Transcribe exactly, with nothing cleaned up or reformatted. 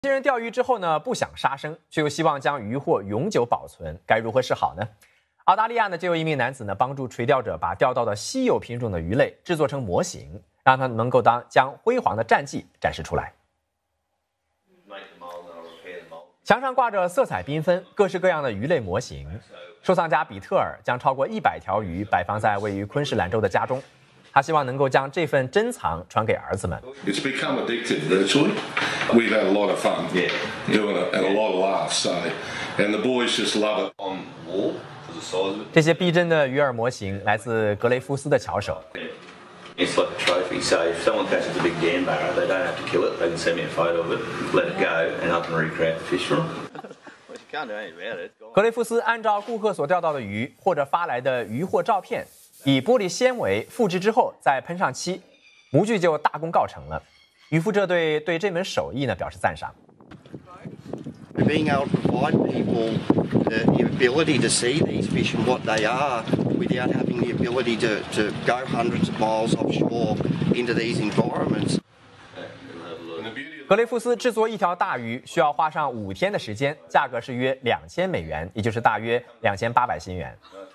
有些人钓鱼之后呢，不想杀生，却又希望将渔获永久保存，该如何是好呢？澳大利亚呢，就有一名男子呢，帮助垂钓者把钓到的稀有品种的鱼类制作成模型，让他能够当将辉煌的战绩展示出来。墙上挂着色彩缤纷、各式各样的鱼类模型。收藏家比特尔将超过一百条鱼摆放在位于昆士兰州的家中。他希望能够将这份珍藏传给儿子们。 It's become addictive virtually. We've had a lot of fun yeah. doing it and a lot of laughs. So, and the boys just love it. On wall for the size of it. 这些逼真的鱼饵模型来自格雷夫斯的巧手。 It's like a trophy. So if someone catches a big gambler, they don't have to kill it. They can send me a photo of it, let it go, and I can recreate the fish for them. Well, you can't do anything about it. 格雷夫斯按照顾客所钓到的鱼或者发来的渔获照片。以玻璃纤维复制之后再喷上漆，模具就大功告成了。渔夫这队对这门手艺呢表示赞赏。 Being able to provide people the, the ability to see these fish and what they are, without having the ability to, to go hundreds of miles offshore into these environments. 格雷夫斯制作一条大鱼需要花上五天的时间，价格是约两千美元，也就是大约两千八百新元。